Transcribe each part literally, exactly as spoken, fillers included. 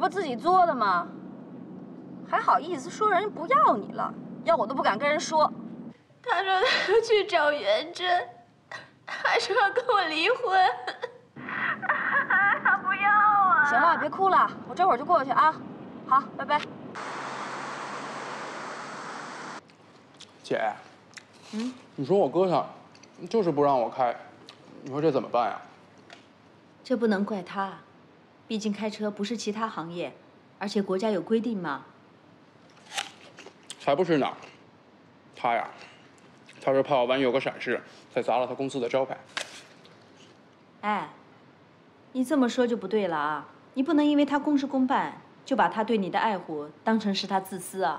不自己做的吗？还好意思说人家不要你了，要我都不敢跟人说。 他说他要去找元珍，还说要跟我离婚。他不要啊！ 行了，别哭了，我这会儿就过去啊。好，拜拜。 姐，嗯，你说我哥他就是不让我开，你说这怎么办呀？ 这不能怪他，毕竟开车不是其他行业，而且国家有规定嘛。 才不是呢，他呀，他是怕我万一有个闪失，再砸了他公司的招牌。 哎，你这么说就不对了啊！你不能因为他公事公办，就把他对你的爱护当成是他自私啊。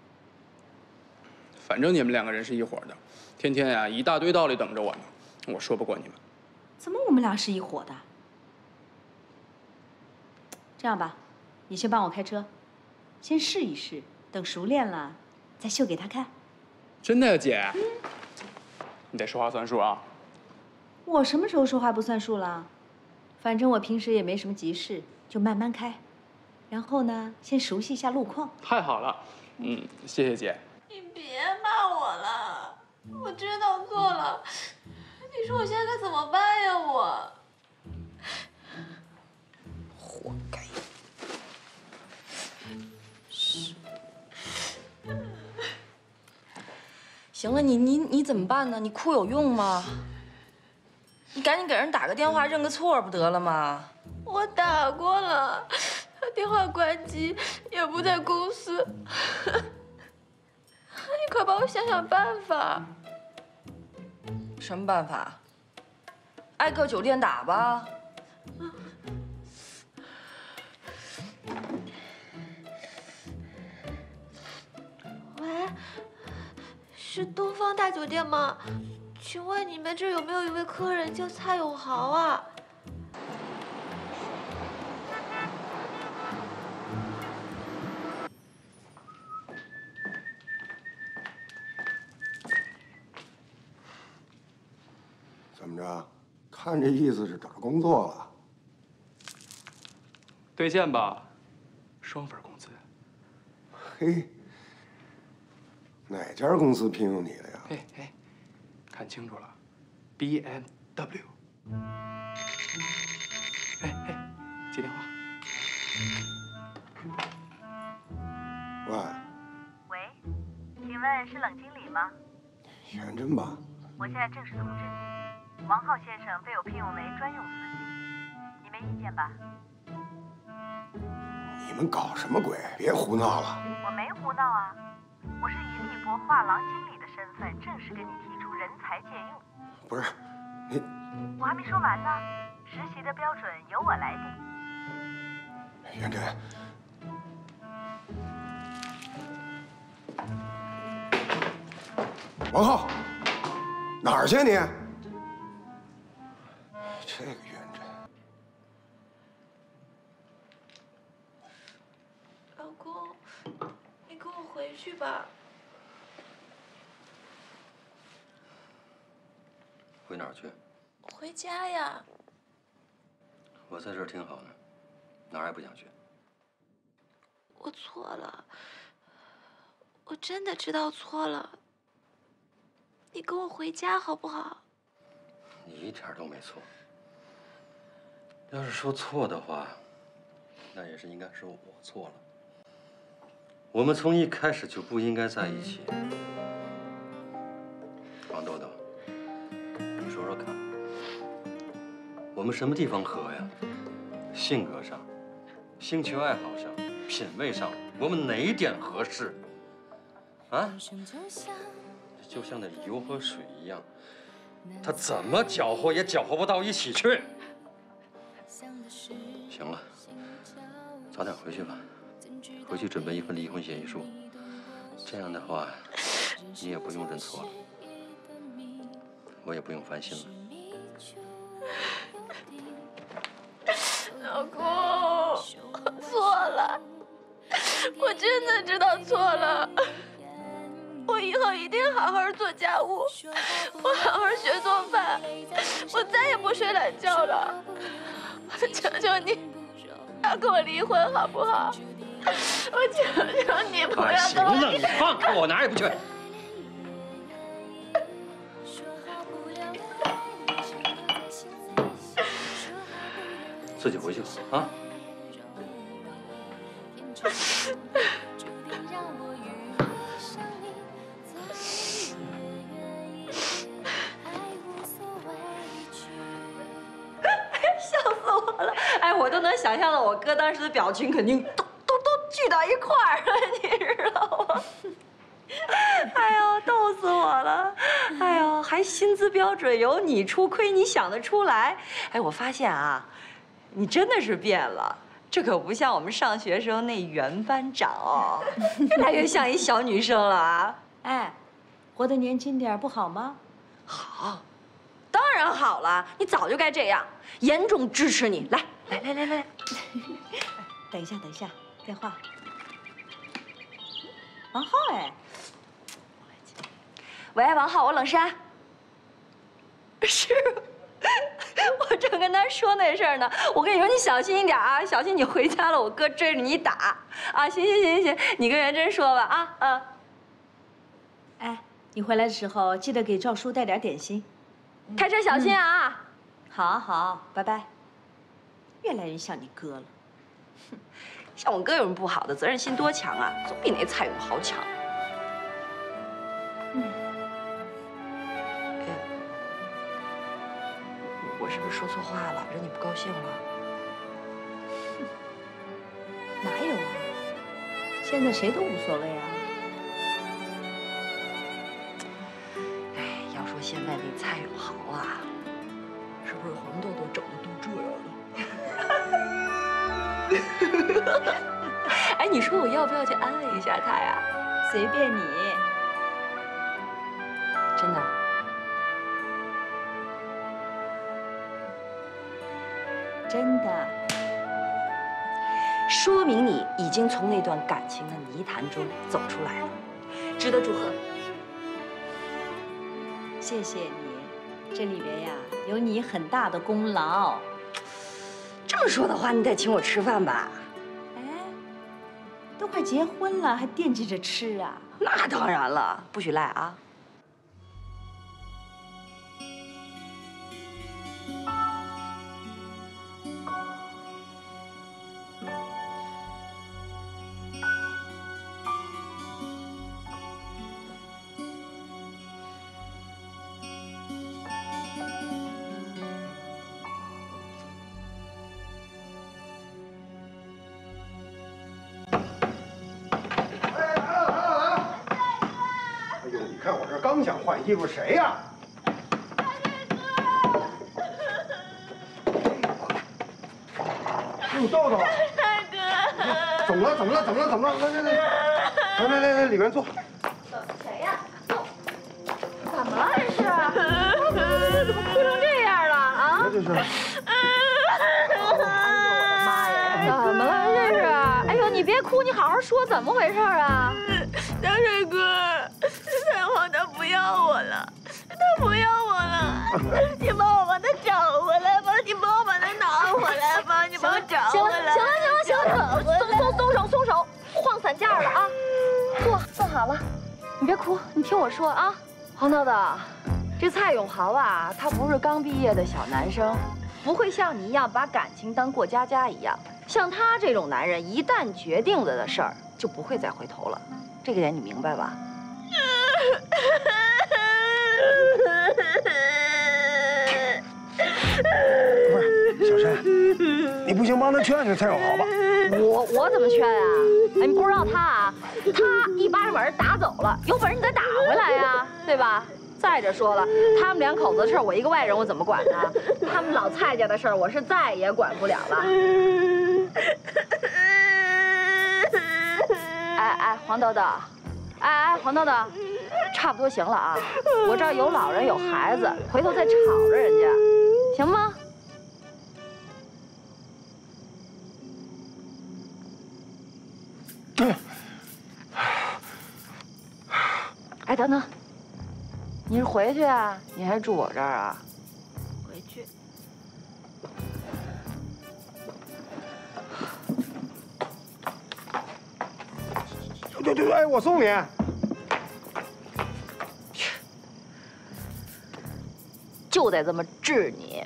反正你们两个人是一伙的，天天呀一大堆道理等着我呢，我说不过你们。 怎么我们俩是一伙的？这样吧，你先帮我开车，先试一试，等熟练了再秀给他看。 真的呀，姐？嗯、你得说话算数啊。 我什么时候说话不算数了？反正我平时也没什么急事，就慢慢开。然后呢，先熟悉一下路况。 太好了，嗯，谢谢姐。 你别骂我了，我知道错了。你说我现在该怎么办呀？我活该。行了，你你你怎么办呢？你哭有用吗？你赶紧给人打个电话认个错不得了吗？ 我打过了，他电话关机，也不在公司。你快帮我想想办法。 什么办法？挨个酒店打吧。 喂，是东方大酒店吗？请问你们这有没有一位客人叫蔡永豪啊？ 怎么着？看这意思是找着工作了。 对线吧，双份工资。 嘿，哪家公司聘用你的呀？ 嘿嘿，看清楚了 ，B M W。哎哎，接电话。 喂。 喂，请问是冷经理吗？ 元珍吧。 我现在正式通知你，王浩先生被我聘用为专用司机，你没意见吧？ 你们搞什么鬼？别胡闹了！ 我没胡闹啊，我是以立博画廊经理的身份，正式跟你提出人才借用。 不是，你…… 我还没说完呢，实习的标准由我来定。 元珍，王浩，哪儿去你？这个元珍。 老公，你跟我回去吧。 回哪儿去？ 回家呀。 我在这儿挺好的，哪儿也不想去。 我错了，我真的知道错了。你跟我回家好不好？ 你一点都没错。要是说错的话，那也是应该是我错了。我们从一开始就不应该在一起。王豆豆，你说说看，我们什么地方合呀？性格上、兴趣爱好上、品味上，我们哪一点合适？啊？就像那油和水一样，它怎么搅和也搅和不到一起去。行了，早点回去吧，回去准备一份离婚协议书。这样的话，你也不用认错了，我也不用烦心了。 老公，我错了，我真的知道错了。我以后一定好好做家务，我好好学做饭，我再也不睡懒觉了。我求求你， 要跟我离婚好不好？我求求你不哎， 要跟我行了，你放开我，哪儿也不去。自己回去吧，啊。 哎，我都能想象到我哥当时的表情，肯定都都都聚到一块儿了，你知道吗？哎呦，逗死我了！哎呦，还薪资标准由你出，亏你想得出来。哎，我发现啊，你真的是变了，这可不像我们上学时候那原班长哦，越来越像一小女生了啊！哎，活得年轻点不好吗？好，当然好了，你早就该这样，严重支持你。来。 来来来来，等一下，等一下，电话。王浩哎，喂，王浩，我冷杉。是，我正跟他说那事儿呢。我跟你说，你小心一点啊，小心你回家了，我哥追着你打啊！行行行行，你跟元珍说吧啊嗯。哎，你回来的时候记得给赵叔带点点心。开车小心啊！嗯、好好，拜拜。 越来越像你哥了，哼，像我哥有什么不好的？责任心多强啊，总比那蔡勇豪强。嗯，哎，我是不是说错话了，惹你不高兴了？哪有啊？现在谁都无所谓啊。哎，要说现在那蔡永豪啊，是不是黄豆豆整的都这样了？ 哎，你说我要不要去安慰一下他呀？随便你。真的？真的。说明你已经从那段感情的泥潭中走出来了，值得祝贺。谢谢你，这里边呀有你很大的功劳。 这么说的话，你得请我吃饭吧？哎，都快结婚了，还惦记着吃啊？那当然了，不许赖啊！ 看我这刚想换衣服，谁呀？哟，豆豆， 大哥， 怎么了？怎么了？怎么了？怎么了？来来来，来来来来，里面坐。 谁呀？坐。怎么了这是？怎么哭成这样了啊？ 这是。 哎呦我的妈呀！怎么了这是？哎呦，你别哭，你好好说，怎么回事啊？ 大帅哥，蔡永豪他不要我了，他不要我了，你帮我把他找回来吧，你帮我把他拿回来吧，你帮我找回来。 行了行了行了行了，松松松手松手，晃散架了啊！坐坐好了，你别哭，你听我说啊，黄豆豆，这蔡永豪啊，他不是刚毕业的小男生，不会像你一样把感情当过家家一样。像他这种男人，一旦决定了的事儿，就不会再回头了。 这个点你明白吧？ 不是，小申，你不行帮他劝劝蔡永豪吧？ 我我怎么劝啊？哎，你不知道他啊，他一巴掌把人打走了，有本事你再打回来呀，对吧？再者说了，他们两口子的事儿，我一个外人我怎么管呢？他们老蔡家的事儿，我是再也管不了了。哎哎，黄豆豆。 哎哎，黄豆豆，差不多行了啊！我这儿有老人有孩子，回头再吵着人家，行吗？哎，等等，你是回去啊？你还是住我这儿啊？回去。 对对，哎，我送你。 就得这么治你。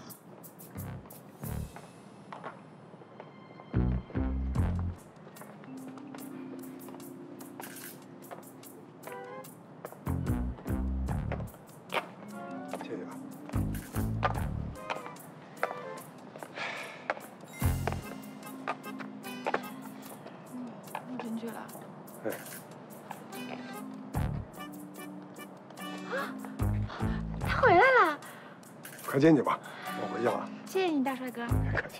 谢谢吧。 弄进去了。 哎。 他回来了， 快进去吧，我回去了。 谢谢你，大帅哥。 别客气。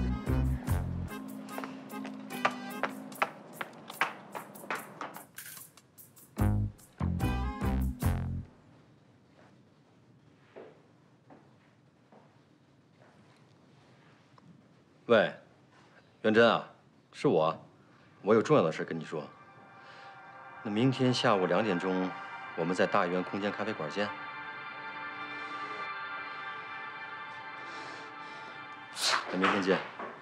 喂，元真啊，是我，我有重要的事跟你说。那明天下午两点钟，我们在大园空间咖啡馆见。 那明天见。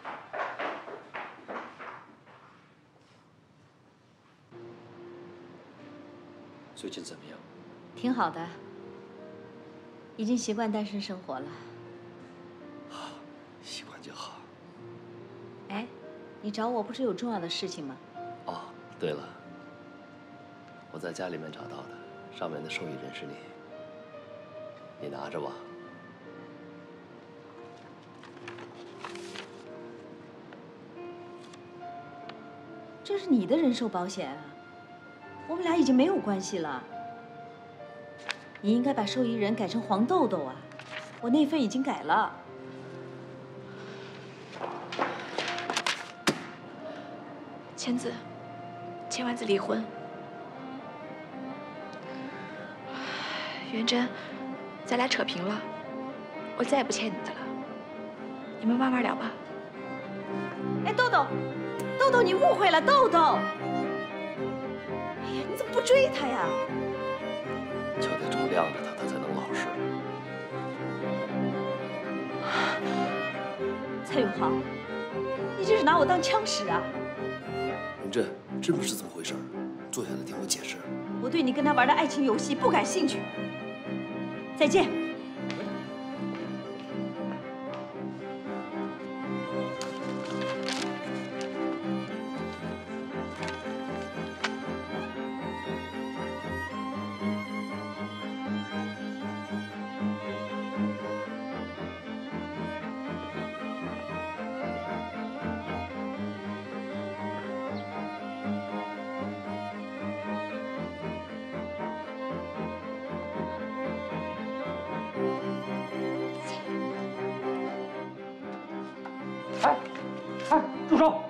最近怎么样？ 挺好的，已经习惯单身生活了。 好，习惯就好。 哎，你找我不是有重要的事情吗？ 哦，对了，我在家里面找到的，上面的受益人是你，你拿着吧。 这是你的人寿保险啊，我们俩已经没有关系了。你应该把受益人改成黄豆豆啊，我那份已经改了。 签字，签完字离婚。元真，咱俩扯平了，我再也不欠你的了。你们慢慢聊吧。 哎，豆豆。 豆豆，你误会了，豆豆。哎呀，你怎么不追他呀？ 就得这么晾着他，他才能老实。 蔡永豪，你这是拿我当枪使啊！ 云珍，真不是这么回事，坐下来听我解释。 我对你跟他玩的爱情游戏不感兴趣。再见。 哎，哎，住手！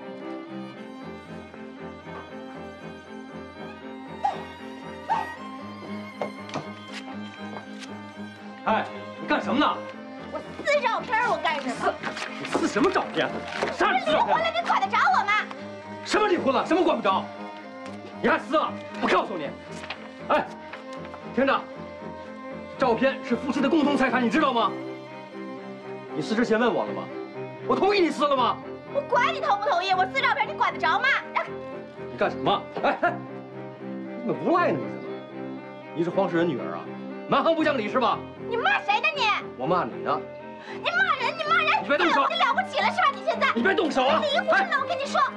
哎，你干什么呢？ 我撕照片，我干什么？ 你撕什么照片？啥人撕照片？ 离婚了，你管得着我吗？ 什么离婚了？什么管不着？你还撕了？我告诉你，哎，听着，照片是夫妻的共同财产，你知道吗？你撕之前问我了吗？ 我同意你撕了吗？ 我管你同不同意，我撕照片你管得着吗？ 你干什么？哎哎，你怎么不赖呢？你怎么？你是黄世仁女儿啊？蛮横不讲理是吧？ 你骂谁呢你？ 我骂你呢。 你骂人，你骂人！ 你别动手！ 你了不起了是吧？你现在你别动手啊！ 离婚了，我跟你说。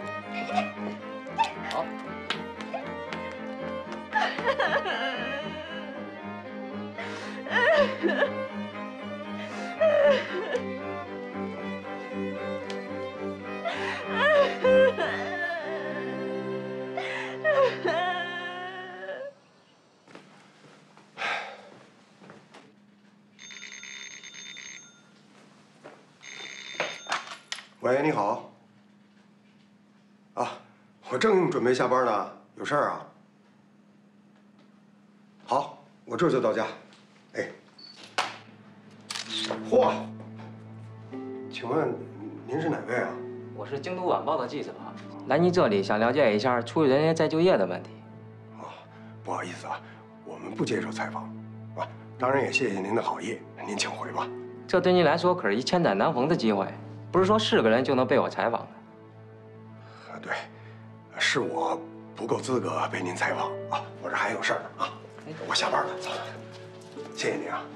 好。 喂，你好。啊，我正准备下班呢，有事儿啊？好，我这就到家。哎，嚯！请问您是哪位啊？ 我是京都晚报的记者，来你这里想了解一下处理人员再就业的问题。 哦，不好意思啊，我们不接受采访。啊，当然也谢谢您的好意，您请回吧。 这对你来说可是一千载难逢的机会。 不是说是个人就能被我采访的。 啊，对，是我不够资格被您采访啊，我这还有事儿啊，我下班了，走走走，谢谢你啊。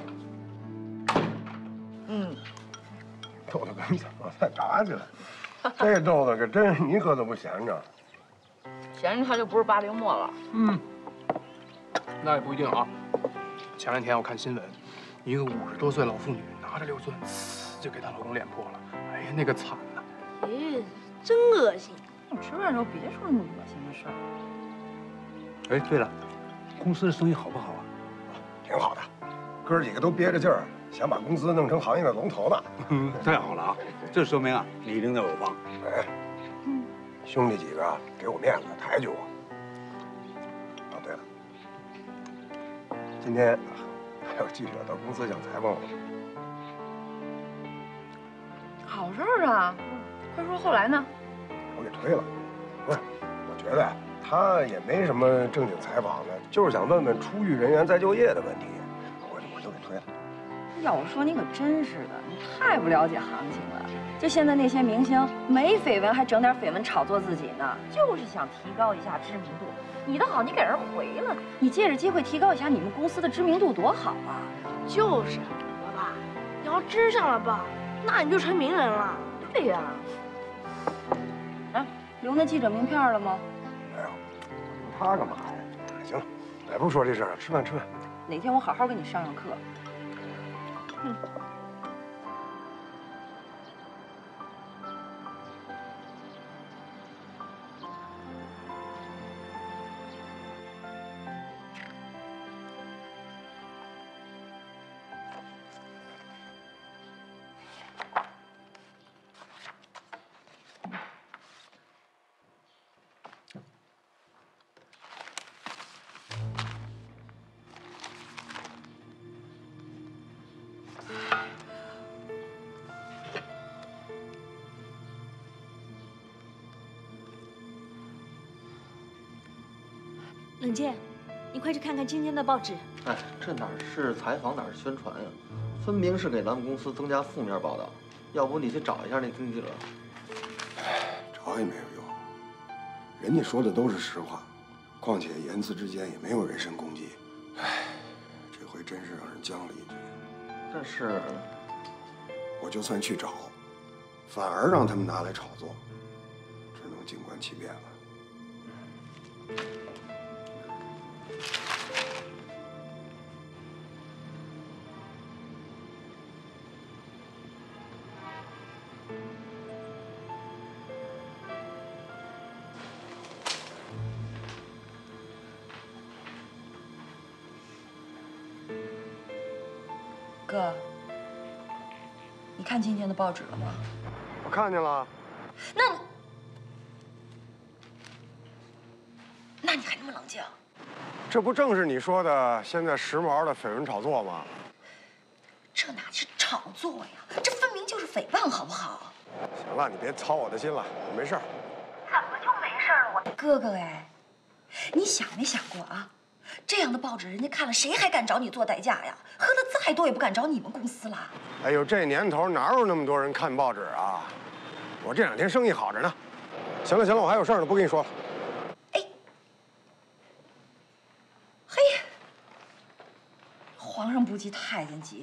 嗯， 豆豆跟怎么再打起来？这豆豆可真是你可都不闲着。 闲着他就不是八零末了。 嗯，那也不一定啊。前两天我看新闻，一个五十多岁老妇女拿着硫酸，呲就给她老公脸破了。哎呀，那个惨呐！ 咦，真恶心！ 你吃饭的时候别说那么恶心的事儿。 哎，对了，公司的生意好不好啊？ 挺好的，哥几个都憋着劲儿，想把公司弄成行业的龙头呢。 嗯，太好了啊！这说明啊，你领导有方。 哎，嗯，兄弟几个给我面子，抬举我。哦，对了，今天还有记者到公司想采访我。 好事儿啊，快说后来呢？ 我给推了，不是，我觉得他也没什么正经采访的，就是想问问出狱人员再就业的问题，我我就给推了。 要我说，你可真是的，你太不了解行情了。就现在那些明星，没绯闻还整点绯闻炒作自己呢，就是想提高一下知名度。你倒好，你给人回了，你借着机会提高一下你们公司的知名度，多好啊！ 就是，老爸，你要真上了报，那你就成名人了。 对呀。啊，留那记者名片了吗？ 没有，他干嘛呀？行了，哎，不说这事儿了，吃饭吃饭。 哪天我好好给你上上课。嗯。 冷健，你快去看看今天的报纸。 哎，这哪是采访，哪是宣传呀？分明是给咱们公司增加负面报道。要不你去找一下那经纪人。 找也没有用，人家说的都是实话，况且言辞之间也没有人身攻击。哎，这回真是让人僵了一局。 但是， 我就算去找，反而让他们拿来炒作，只能静观其变了。 哥，你看今天的报纸了吗？ 我看见了。 那你，那你还那么冷静？ 这不正是你说的现在时髦的绯闻炒作吗？ 这哪是炒作呀？这分明就是诽谤，好不好？ 行了，你别操我的心了，我没事儿。 怎么就没事了？我哥哥哎，你想没想过啊？这样的报纸，人家看了，谁还敢找你做代驾呀？喝的再多也不敢找你们公司啦。 哎呦，这年头哪有那么多人看报纸啊？我这两天生意好着呢。行了行了，我还有事儿呢，不跟你说了。 哎，嘿，皇上不急太监急。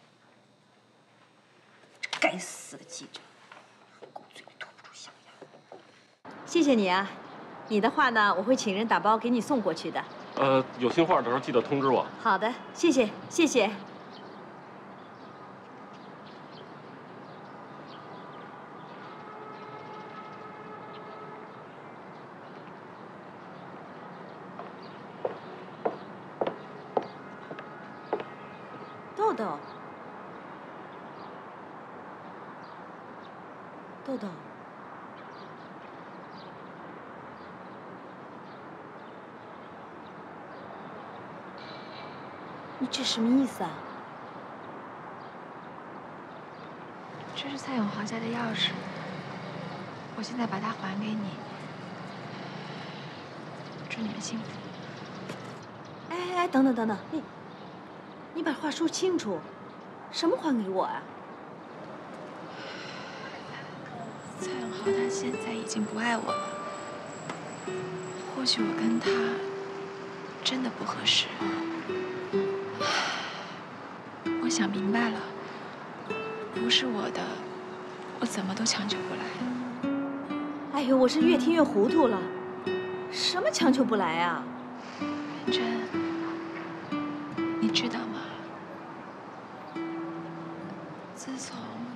这该死的记者，狗嘴里吐不出象牙。 谢谢你啊，你的话呢，我会请人打包给你送过去的。 呃，有新话的时候记得通知我。 好的，谢谢，谢谢。豆豆，豆豆。你这什么意思啊？ 这是蔡永华家的钥匙，我现在把它还给你。祝你们幸福。 哎哎哎，等等等等，你你把话说清楚，什么还给我啊？ 蔡永豪他现在已经不爱我了， 或许我跟他真的不合适。我想明白了，不是我的，我怎么都强求不来。 哎呦，我是越听越糊涂了，什么强求不来啊？ 元珍，你知道吗？自从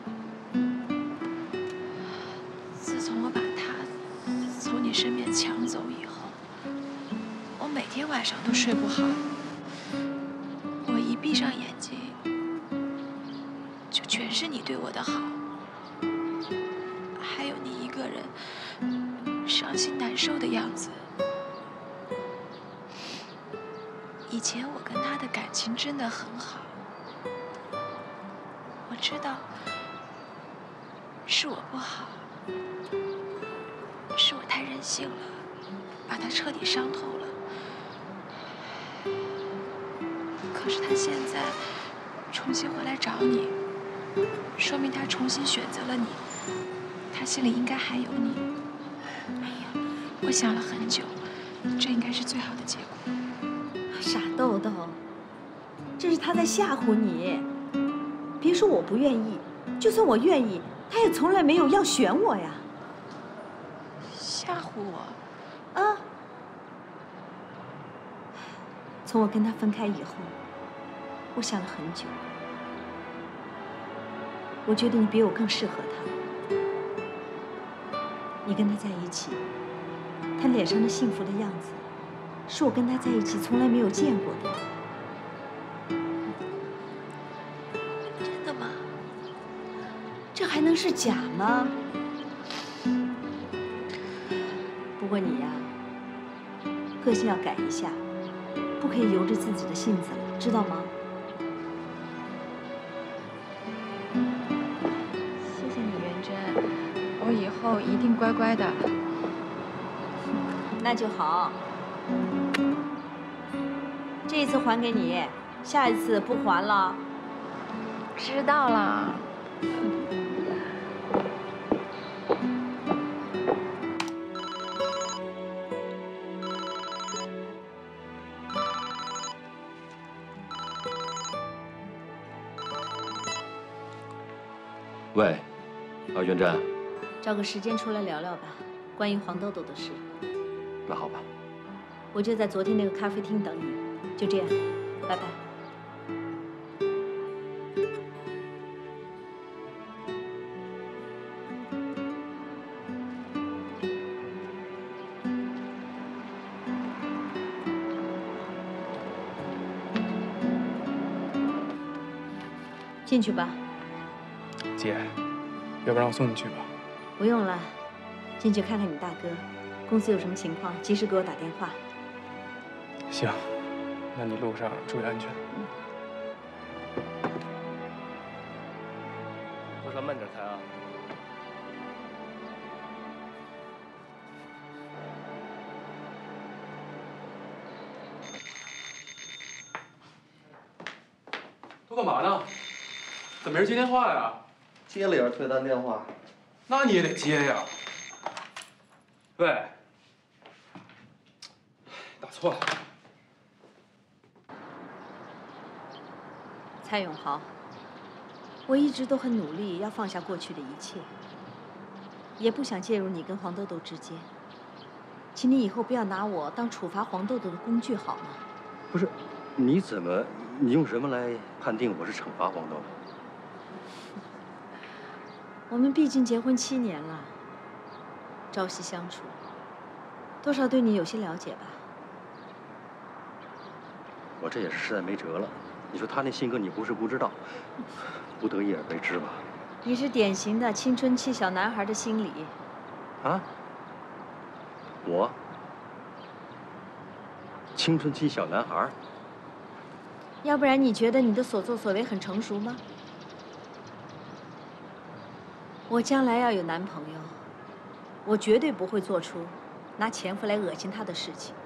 自从我把他从你身边抢走以后，我每天晚上都睡不好。我一闭上眼睛，就全是你对我的好，还有你一个人伤心难受的样子。以前我跟他的感情真的很好，我知道是我不好，是我太任性了，把他彻底伤透了。可是他现在重新回来找你，说明他重新选择了你，他心里应该还有你。哎呀，我想了很久，这应该是最好的结果。 傻豆豆，这是他在吓唬你。别说我不愿意，就算我愿意，他也从来没有要选我呀。 吓唬我？ 啊！从我跟他分开以后，我想了很久，我觉得你比我更适合他。你跟他在一起，他脸上的幸福的样子，是我跟他在一起从来没有见过的。 真的吗？ 这还能是假吗？不过你呀，个性要改一下，不可以由着自己的性子了，知道吗？ 谢谢你，元珍，我以后一定乖乖的。 那就好。这一次还给你，下一次不还了。 知道了。 喂，啊，元珍， 找个时间出来聊聊吧，关于黄豆豆的事。 那好吧， 我就在昨天那个咖啡厅等你，就这样，拜拜。进去吧。 姐，要不然我送你去吧。 不用了，进去看看你大哥，公司有什么情况，及时给我打电话。 行，那你路上注意安全。 路上慢点开啊。 都干嘛呢？怎么没人接电话呀？ 接了也是退单电话。 那你也得接呀。喂，打错了。 蔡永豪，我一直都很努力，要放下过去的一切，也不想介入你跟黄豆豆之间。请你以后不要拿我当处罚黄豆豆的工具，好吗？ 不是，你怎么，你用什么来判定我是惩罚黄豆豆？ 我们毕竟结婚七年了，朝夕相处，多少对你有些了解吧？ 我这也是实在没辙了。你说他那性格，你不是不知道，不得已而为之吧？ 你是典型的青春期小男孩的心理。 啊？我？青春期小男孩？ 要不然你觉得你的所作所为很成熟吗？我将来要有男朋友，我绝对不会做出拿前夫来恶心他的事情。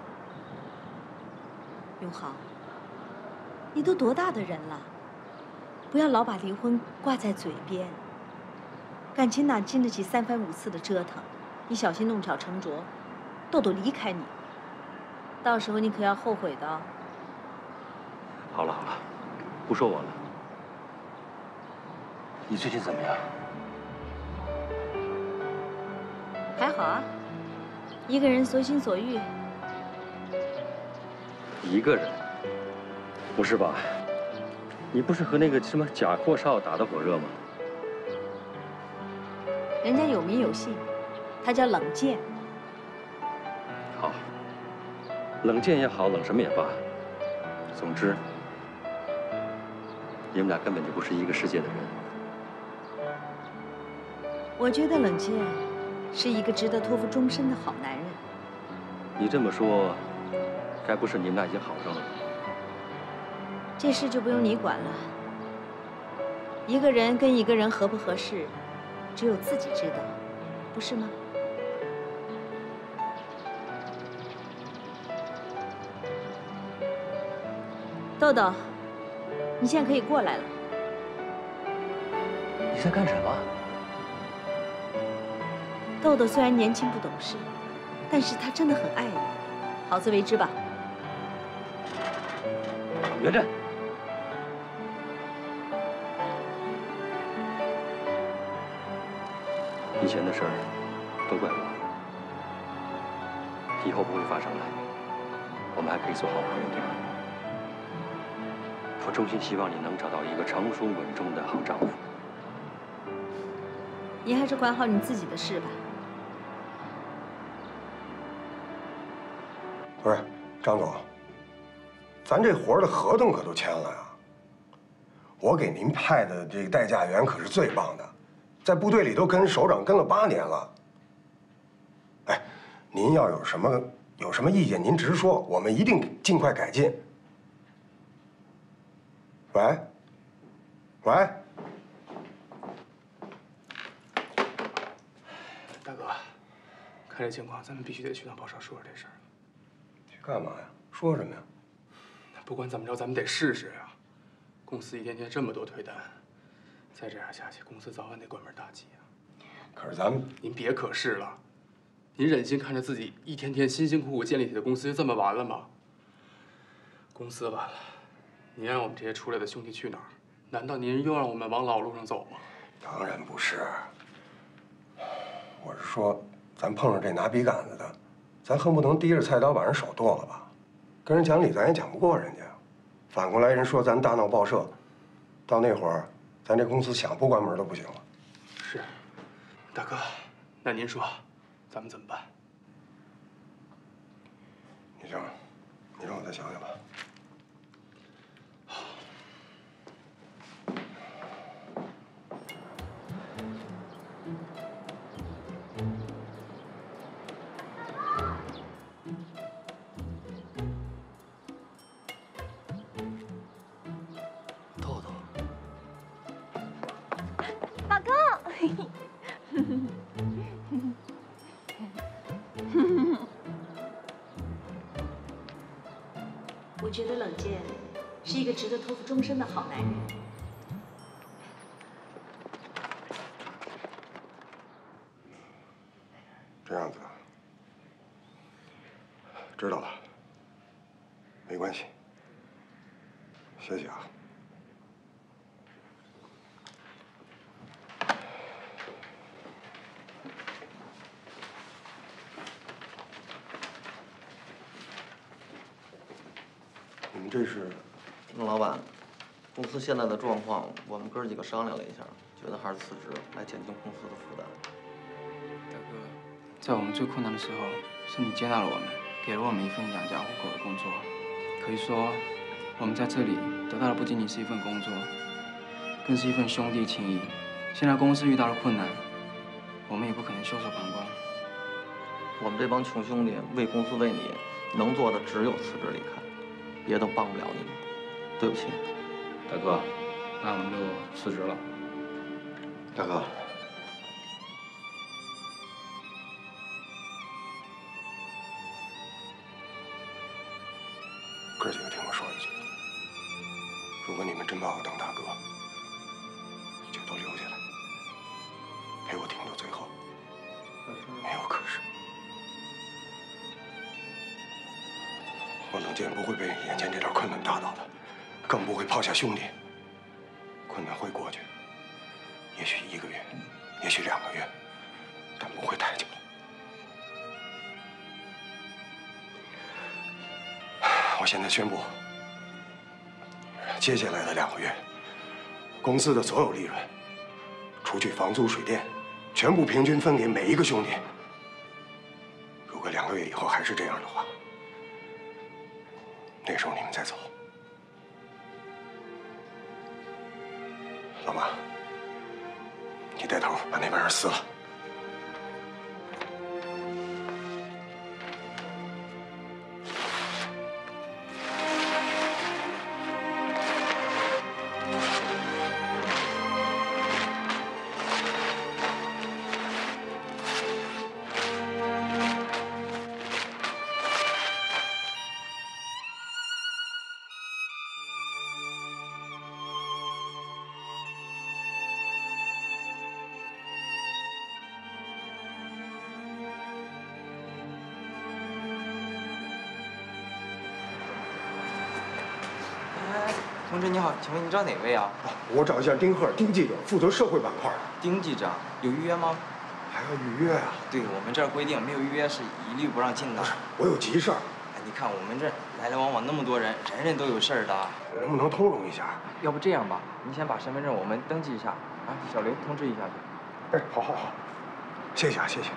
永豪，你都多大的人了，不要老把离婚挂在嘴边。感情哪经得起三番五次的折腾？你小心弄巧成拙，豆豆离开你。 到时候你可要后悔的哦。 好了好了，不说我了。你最近怎么样？ 还好啊，一个人随心所欲。 一个人？不是吧？你不是和那个什么贾阔少打得火热吗？ 人家有名有姓，他叫冷剑。 好，冷剑也好，冷什么也罢，总之，你们俩根本就不是一个世界的人。 我觉得冷剑是一个值得托付终身的好男人。 你这么说，该不是你们俩已经好上了吧？ 这事就不用你管了。一个人跟一个人合不合适，只有自己知道，不是吗？豆豆，你现在可以过来了。 你在干什么？ 豆豆虽然年轻不懂事，但是他真的很爱你，好自为之吧。 元振。以前的事儿都怪我，以后不会发生了。我们还可以做好朋友，对吧？我衷心希望你能找到一个成熟稳重的好丈夫。 你还是管好你自己的事吧。 不是，张总，咱这活儿的合同可都签了呀。我给您派的这个代驾员可是最棒的。在部队里都跟首长跟了八年了。哎，您要有什么有什么意见，您直说，我们一定尽快改进。喂，喂， 大哥，看这情况，咱们必须得去趟报社说说这事儿。 去干嘛呀？说什么呀？ 不管怎么着，咱们得试试呀。公司一天天这么多退单。再这样下去，公司早晚得关门大吉啊！ 可是咱们， 您别可是了，您忍心看着自己一天天辛辛苦苦建立起的公司就这么完了吗？公司完了，您让我们这些出来的兄弟去哪儿？难道您又让我们往老路上走吗？ 当然不是。我是说，咱碰上这拿笔杆子的，咱恨不能提着菜刀把人手剁了吧？跟人讲理，咱也讲不过人家。反过来，人说咱大闹报社，到那会儿。咱这公司想不关门都不行了。 是，大哥，那您说，咱们怎么办？ 你这样，你让我再想想吧。 我觉得冷剑是一个值得托付终身的好男人。 这样子，知道了，没关系，谢谢啊。你们这是？ 那老板，公司现在的状况，我们哥几个商量了一下，觉得还是辞职，来减轻公司的负担。 大哥，在我们最困难的时候，是你接纳了我们，给了我们一份养家糊口的工作。可以说，我们在这里得到的不仅仅是一份工作，更是一份兄弟情谊。现在公司遇到了困难，我们也不可能袖手旁观。 我们这帮穷兄弟为公司为你，能做的只有辞职离开，别的帮不了你们。对不起， 大哥，那我们就辞职了。 大哥，哥几个听我说一句，如果你们真把我当大哥，就都留下来，陪我挺到最后，没有可是。 我冷剑不会被眼前这点困难打倒的，更不会抛下兄弟。困难会过去，也许一个月，也许两个月，但不会太久。我现在宣布，接下来的两个月，公司的所有利润，除去房租水电，全部平均分给每一个兄弟。如果两个月以后还是这样的话，那时候你们再走。老马，你带头把那帮人撕了。 同志你好，请问您找哪位啊？ 我找一下丁鹤，丁记者，负责社会板块。 丁记者有预约吗？ 还要预约啊？ 对，我们这儿规定，没有预约是一律不让进的。 不是，我有急事儿。 哎，你看我们这来来往往那么多人，人人都有事儿的。 能不能通融一下？ 要不这样吧，您先把身份证我们登记一下，啊，小刘通知一下去。 哎，好好好，谢谢啊，谢谢。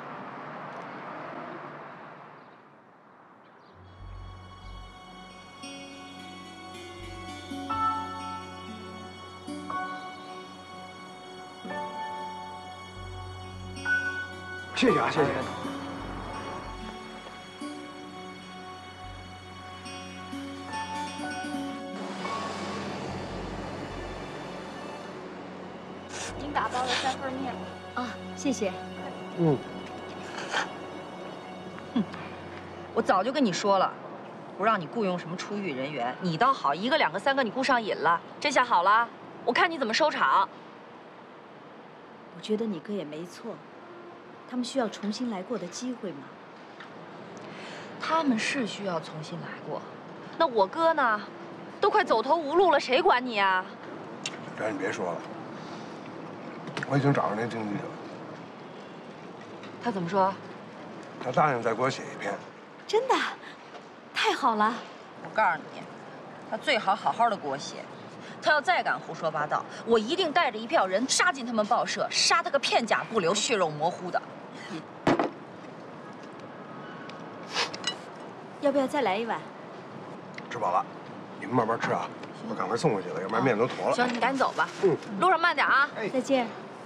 谢谢啊，谢谢。 您打包了三份面。 啊，谢谢。 嗯。 哼，我早就跟你说了，不让你雇佣什么出狱人员。你倒好，一个、两个、三个，你雇上瘾了。这下好了，我看你怎么收场。 我觉得你哥也没错。他们需要重新来过的机会吗？ 他们是需要重新来过，那我哥呢？都快走投无路了，谁管你啊？ 然你别说了，我已经找着那经纪者了。 他怎么说？ 他答应再给我写一篇。 真的？太好了！ 我告诉你，他最好好好的给我写。他要再敢胡说八道，我一定带着一票人杀进他们报社，杀他个片甲不留、血肉模糊的。 要不要再来一碗？ 吃饱了，你们慢慢吃啊，我赶快送回去了，要不然面都坨了。 行，你赶紧走吧。 嗯， 路上慢点啊。 哎，再见。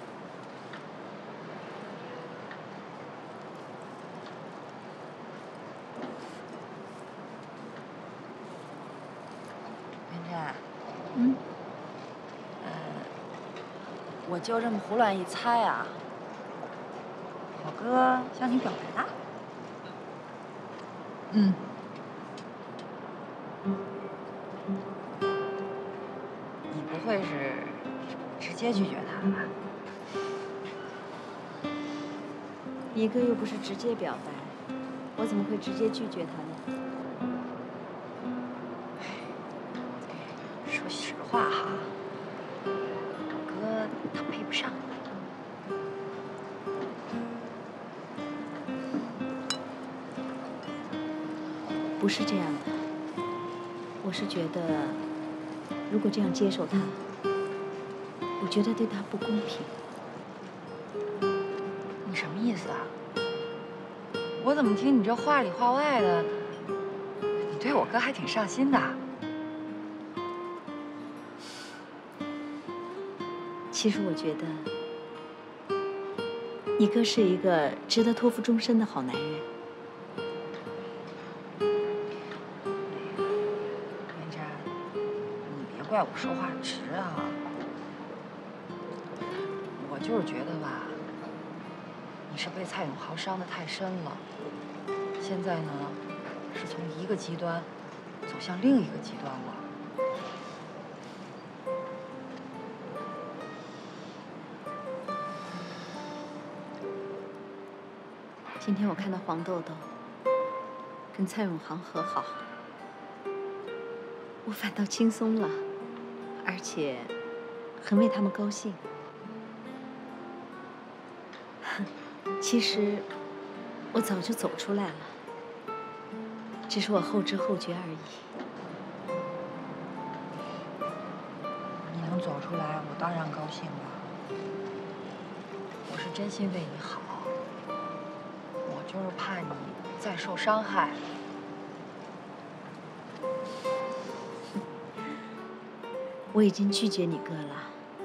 元琛。 嗯。 呃，我就这么胡乱一猜啊，我哥向你表白了。嗯。你不会是直接拒绝他吧？ 你哥又不是直接表白，我怎么会直接拒绝他呢？ 说实话哈，我哥他配不上你。 不是这样的，我是觉得，如果这样接受他，我觉得对他不公平。 你什么意思啊？我怎么听你这话里话外的，你对我哥还挺上心的。 其实我觉得，你哥是一个值得托付终身的好男人。 怪我说话直啊！我就是觉得吧，你是被蔡永豪伤得太深了，现在呢，是从一个极端走向另一个极端了。 今天我看到黄豆豆跟蔡永航和好， 我反倒轻松了，而且很为他们高兴。其实我早就走出来了，只是我后知后觉而已。 你能走出来，我当然高兴了。我是真心为你好，我就是怕你再受伤害。 我已经拒绝你哥了。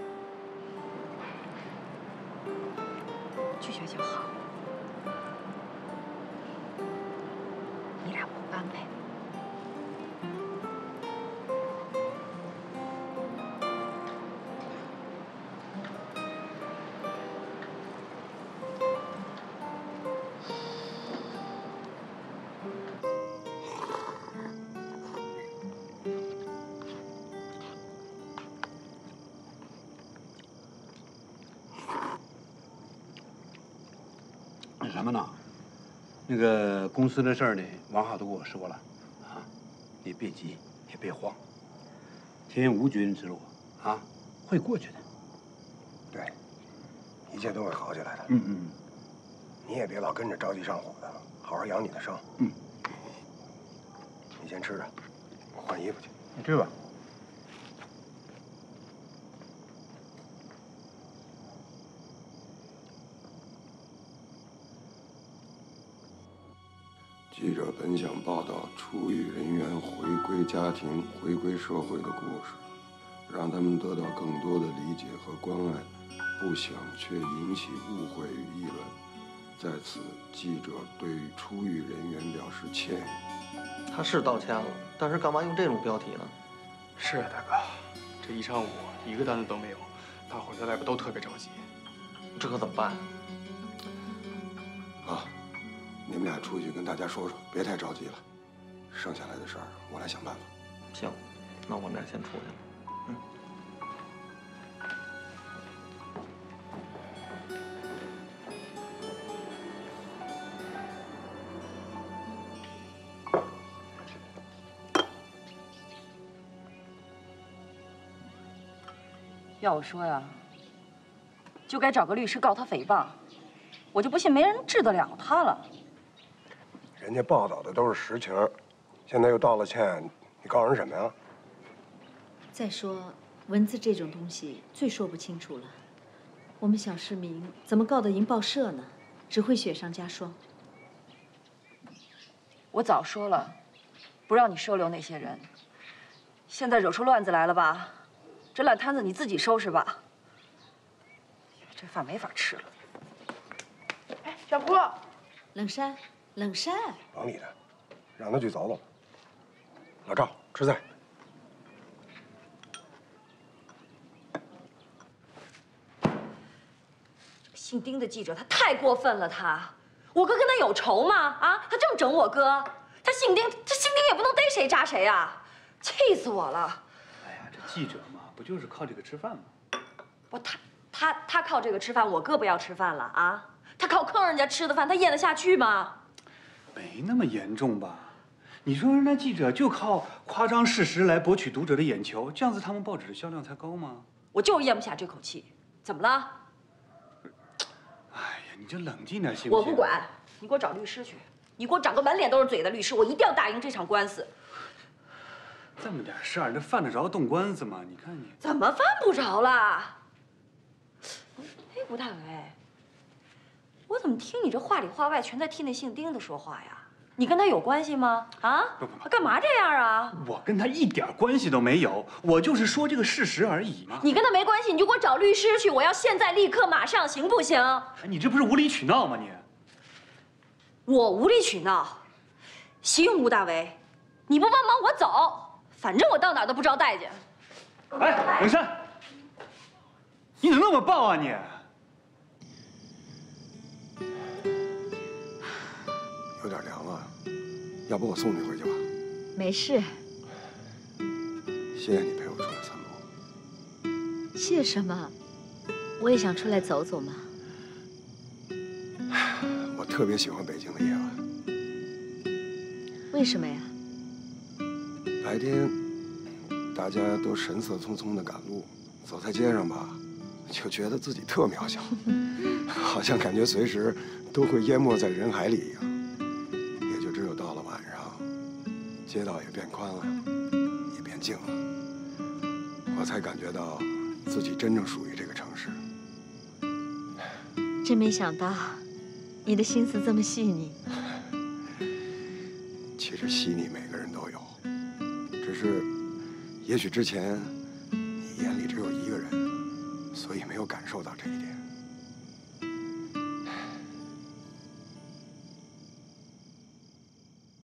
拒绝就好，你俩不般配。 什么呢？那个公司的事儿呢，王浩都跟我说了，啊，你别急，也别慌，天无绝人之路，啊，会过去的。 对，一切都会好起来的。 嗯嗯。 你也别老跟着着急上火的，好好养你的伤。 嗯。 你先吃着，我换衣服去。 你去吧。 记者本想报道出狱人员回归家庭、回归社会的故事，让他们得到更多的理解和关爱，不想却引起误会与议论。在此，记者对出狱人员表示歉意。 他是道歉了，但是干嘛用这种标题呢？ 是啊，大哥，这一上午一个单子都没有，大伙在外边都特别着急。 这可怎么办？ 啊！你们俩出去跟大家说说，别太着急了。剩下来的事儿我来想办法。 行，那我们俩先出去了。嗯。 要我说呀，就该找个律师告他诽谤，我就不信没人治得了他了。 人家报道的都是实情，现在又道了歉，你告人什么呀？ 再说，文字这种东西最说不清楚了，我们小市民怎么告得赢报社呢？只会雪上加霜。 我早说了，不让你收留那些人，现在惹出乱子来了吧？这烂摊子你自己收拾吧。这饭没法吃了。 哎，小姑，冷山。冷山， 甭理他，让他去走走。老赵，吃菜。 姓丁的记者他太过分了，他，我哥跟他有仇吗？啊，他这么整我哥，他姓丁，这姓丁也不能逮谁扎谁啊，气死我了！ 哎呀，这记者嘛，不就是靠这个吃饭吗？ 不，他他他靠这个吃饭，我哥不要吃饭了啊？他靠坑人家吃的饭，他咽得下去吗？ 没那么严重吧？你说人家记者就靠夸张事实来博取读者的眼球，这样子他们报纸的销量才高吗？ 我就是咽不下这口气，怎么了？ 哎呀，你就冷静点行不行？ 我不管，你给我找律师去，你给我找个满脸都是嘴的律师，我一定要打赢这场官司。 这么点事儿，这犯得着动官司吗？你看你怎么犯不着啦？哎，吴大伟。我怎么听你这话里话外全在替那姓丁的说话呀？你跟他有关系吗？啊？他干嘛这样啊？ 我跟他一点关系都没有，我就是说这个事实而已嘛。 你跟他没关系，你就给我找律师去，我要现在立刻马上，行不行？ 哎，你这不是无理取闹吗你？ 我无理取闹？行，吴大为，你不帮忙我走，反正我到哪都不招待见。 哎，冷山，你怎么那么暴啊你？ 有点凉啊，要不我送你回去吧？ 没事。 谢谢你陪我出来散步。 谢什么？我也想出来走走嘛。 我特别喜欢北京的夜晚。 为什么呀？ 白天大家都神色匆匆的赶路，走在街上吧，就觉得自己特渺小，好像感觉随时都会淹没在人海里一样。也就只有到了晚上，街道也变宽了，也变静了，我才感觉到自己真正属于这个城市。 真没想到，你的心思这么细腻。 其实细腻每个人都有，只是，也许之前你眼里只有一个人，所以没有感受到这一点。